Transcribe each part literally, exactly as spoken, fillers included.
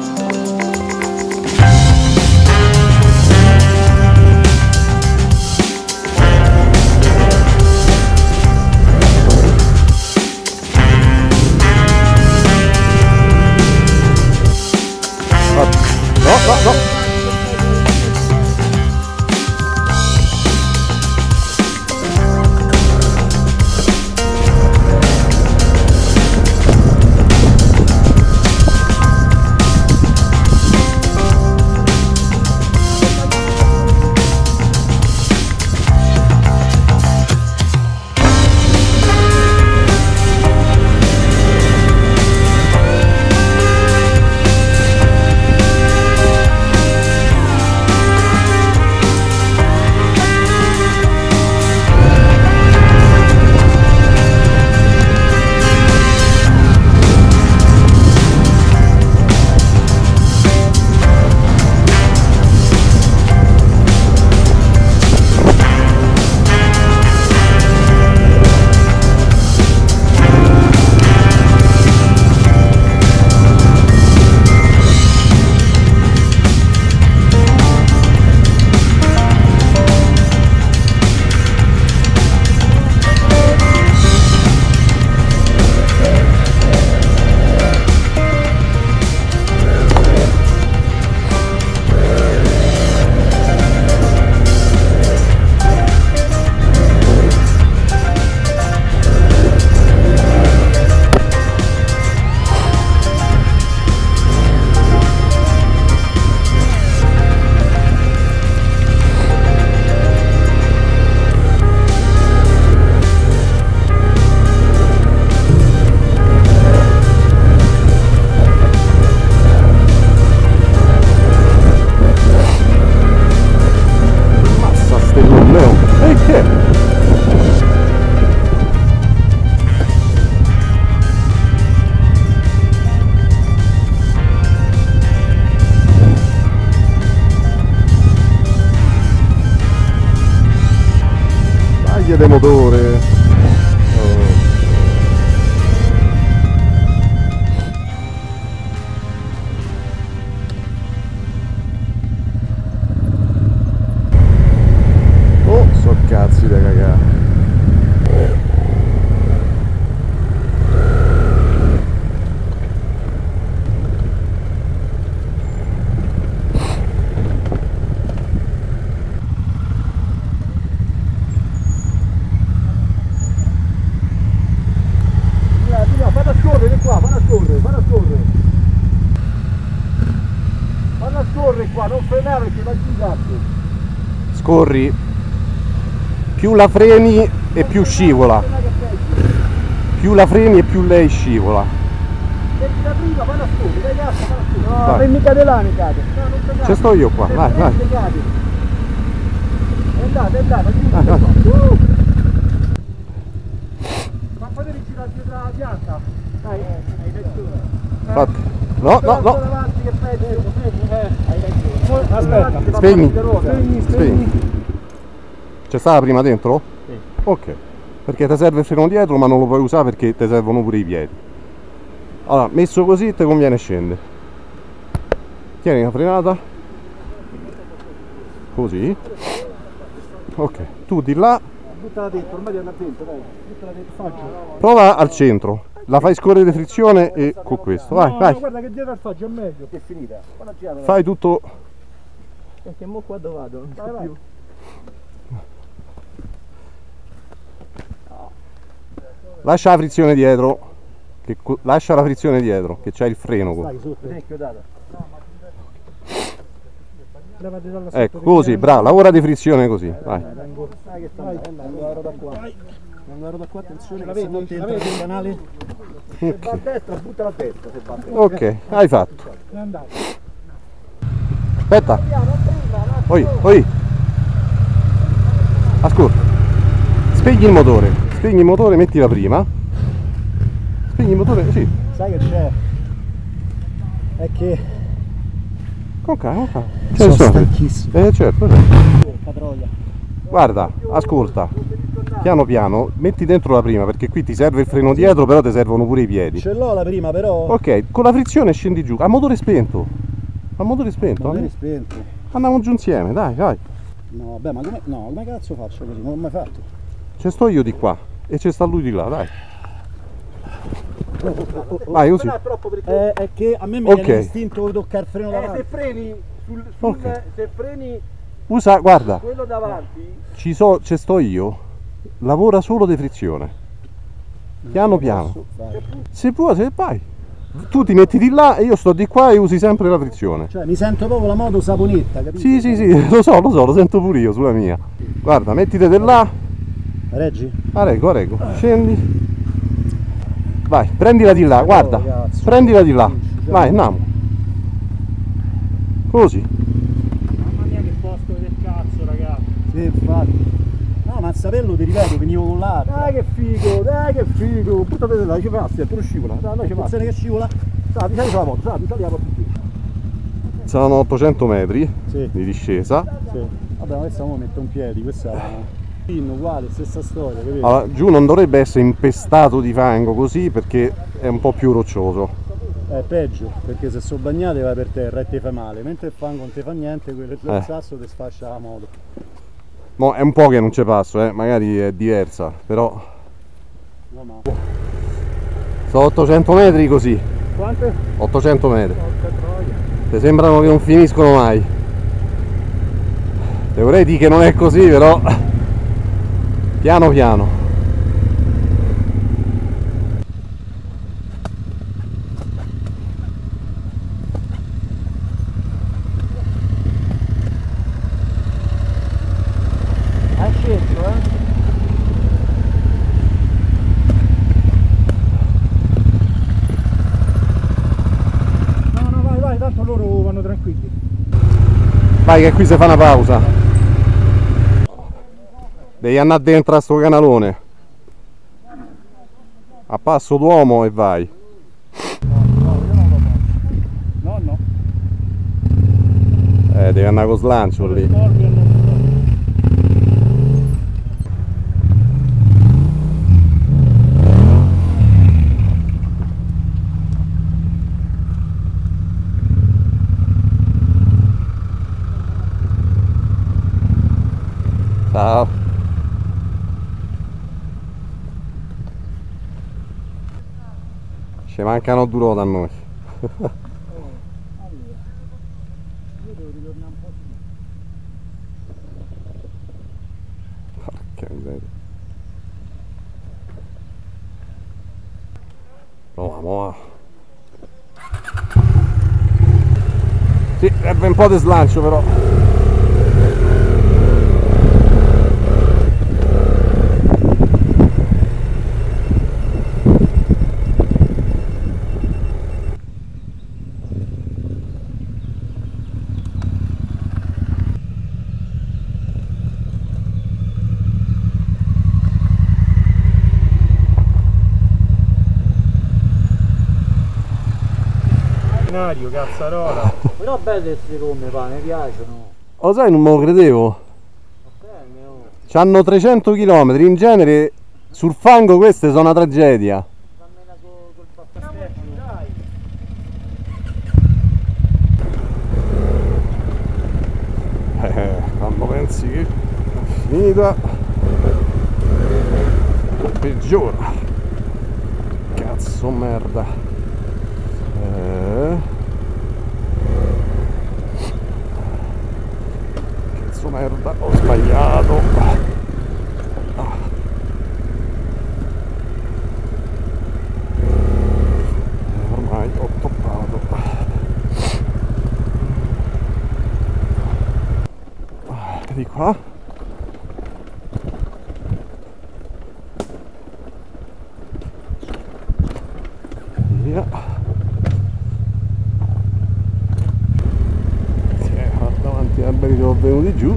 No, no, no. Del motore. Oh, oh so cazzi da cagare. Qua, non frenare che va giù gatto. Scorri, più la freni e più scivola, più la freni e più lei scivola. Metti la prima, vai a scorri, dai gatto, vai a scorri. No, per mi cade là, mi cade. No, non cade. Ci sto io qua, vai, vai. È andata, è andata, giù, ah, uh. Ma fate girare dietro la pianta. Dai, hai ragione. Fatto. No, no, no. Aspetta, spegni, spegni, spegni. C'è stata prima dentro? Sì. Ok, perché ti serve il freno dietro ma non lo puoi usare perché ti servono pure i piedi. Allora, messo così ti conviene scendere. Tieni la frenata. Così. Ok, tu di là. Buttala dentro, ormai andare dentro, dai. Buttala dentro. Prova al centro. La fai scorrere frizione e con questo, vai, no, vai. No, guarda che dietro al faggio è meglio. È finita. Fai tutto. Perché mo qua dove vado? Non so più. Lascia la frizione dietro. Che lascia la frizione dietro, che c'hai il freno. Stai sotto. Ecco, così, bravo, lavora di frizione così. Vai. Guarda da qua, attenzione, la vedo, entra nel canale. Se va a destra, butta la destra. Ok, hai fatto. Aspetta. Oi, oi. Ascolta. Spegni il motore. Spegni il motore, metti la prima. Spegni il motore, sì. Sai che c'è? È che... Con calma, con calma. Sono stanchissimo. Eh certo, certo. Guarda, ascolta. piano piano, metti dentro la prima perché qui ti serve il freno dietro, però ti servono pure i piedi. Ce l'ho la prima però. Ok, con la frizione scendi giù, a motore spento. A motore spento. Motore spento. Andiamo giù insieme, dai, dai. No, vabbè, ma come, no, come cazzo faccio così? Non l'ho mai fatto. Ci sto io di qua e ci sta lui di là, dai. Vai così. Non è troppo perché È, è che a me mi Ok. viene l'istinto di toccare il freno eh, davanti. se freni sul, sul Ok. se freni Usa, guarda, quello davanti, ci, so, ci sto io, lavora solo di frizione. Piano piano. Vai. Se puoi, se vai. Tu ti metti di là e io sto di qua e usi sempre la frizione. Cioè mi sento proprio la moto saponetta, capito? Sì, sì, sì, lo so, lo so, lo sento pure io sulla mia. Guarda, mettiti di là. Reggi? A reggo, a reggo. Scendi. Vai, prendila di là, guarda. Ragazzi. Prendila di là. Vai, andiamo. Così. Mamma mia che posto del cazzo, ragazzi. Sì, infatti. No, ma a saperlo ti ripeto, venivo con l'altro. dai che figo, dai che figo, buttate là, ci passi, pure scivola, dai, dai, ci passi. Attenzione che scivola. Sali, sali sulla moto, sali, sali la porta qui. Saranno ottocento metri Sì, di discesa. sì. Vabbè, ma questa mo mette un piedi, questa è pin uguale, stessa storia, capito? Allora, giù non dovrebbe essere impestato di fango così perché è un po' più roccioso. È peggio, perché se sono bagnate vai per terra e ti fa male, mentre il fango non ti fa niente, quello il Eh. sasso ti sfascia la moto. Mo è un po' che non ci passo, eh, magari è diversa, però No, ma sono ottocento metri così, Quante? ottocento metri. Porca troia. Ti sembrano che non finiscono mai. Te vorrei dire che non è così, però piano piano. Hai scelto, eh? No, no, vai, vai, tanto loro vanno tranquilli. Vai che qui si fa una pausa. Devi andare dentro a sto canalone. A passo d'uomo e vai. No, no. Eh, devi andare con slancio lì. Scorpion non Ciao. Ci mancano due ruote a noi. Porca miseria. Proviamo a. Sì, serve un po' di slancio però. binario, cazzarola. Però belle queste gomme, pa, mi piacciono. Lo sai, non me lo credevo. Bene, oh. C'hanno trecento chilometri, in genere sul fango queste sono una tragedia. Dammela col, col pappastecchio. Dai. Eh, quando pensi che è finita, peggiora. Cazzo merda. Eh. Cazzo merda, ho sbagliato. Ah. Eh, ormai ho toppato. Di qua. Via. Eh, davanti a belli sono venuti giù.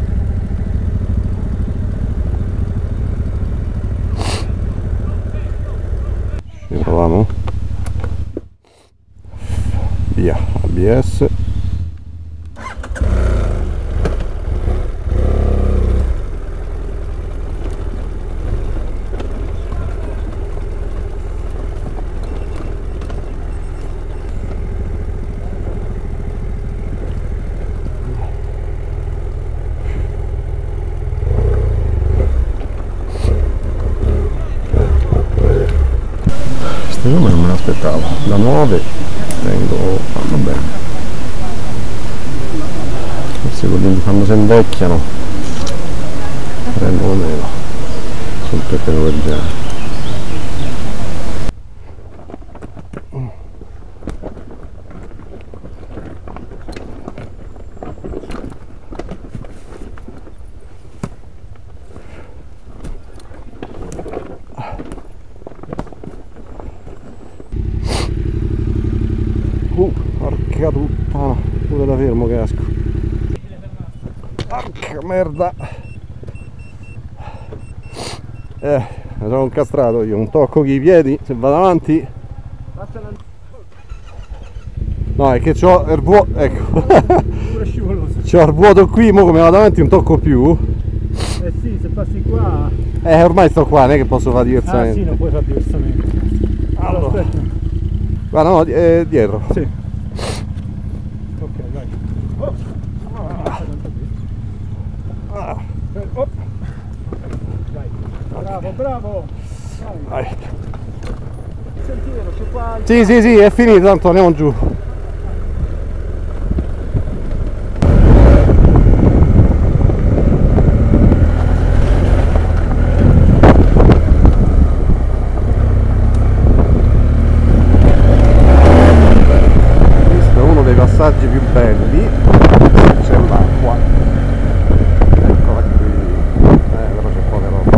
Ci proviamo. Via, A B S. aspettavo, da nove vengo, fanno bene, forse quelli quando si invecchiano prendono meno sul pepe del genere. Uh, porca puttana, pure da fermo che esco. Porca merda. Eh, mi sono incastrato io, un tocco con i piedi, se vado avanti. No, è che c'ho il vuoto, ecco. C'ho il vuoto qui, mo come vado avanti un tocco più. Eh sì, se passi qua... Eh, ormai sto qua, non è che posso fare Ah diversamente. sì, non puoi fare diversamente. Allora, aspetta. Guarda, no, eh, dietro. Sì. Ok, vai. Oh. Ah. Eh, oh. Vai. Bravo, bravo. Vai. Vai. Il sentiero, c'è qua... Sì, sì, sì, è finito, tanto andiamo giù. Passaggi più belli, c'è l'acqua, eccola qui, eh, però c'è poca roba.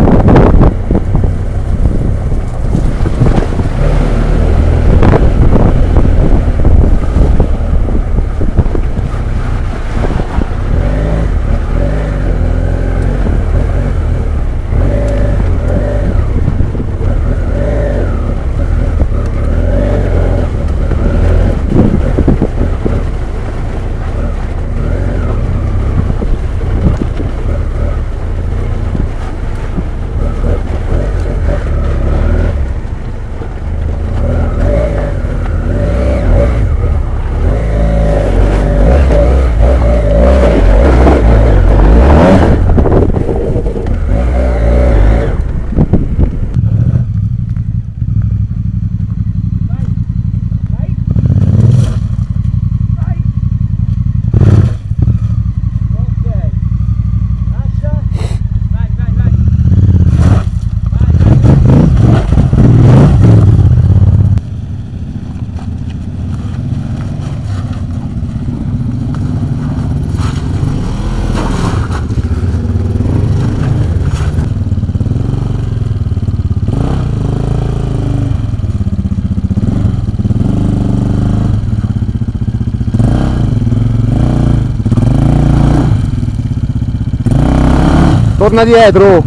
Torna dietro!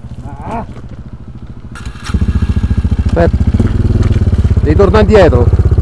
Aspetta, devi tornare indietro.